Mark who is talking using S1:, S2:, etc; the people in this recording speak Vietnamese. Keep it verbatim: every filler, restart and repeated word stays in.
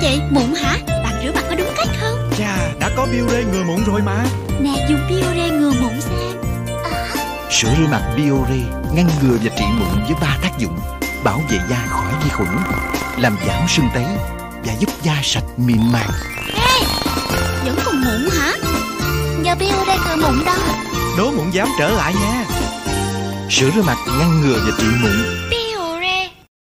S1: vậy? Mụn hả? Bạn rửa mặt có đúng cách không?
S2: Chà, đã có Biore ngừa mụn rồi mà.
S1: Nè, dùng Biore ngừa mụn xem. À.
S3: Sữa rửa mặt Biore ngăn ngừa và trị mụn với ba tác dụng: bảo vệ da khỏi vi khuẩn, làm giảm sưng tấy và giúp da sạch mịn màng.
S1: Ê, vẫn còn mụn hả? Nhờ Biore ngừa mụn đó.
S2: Đố mụn dám trở lại nha.
S3: Sữa rửa mặt ngăn ngừa và trị mụn.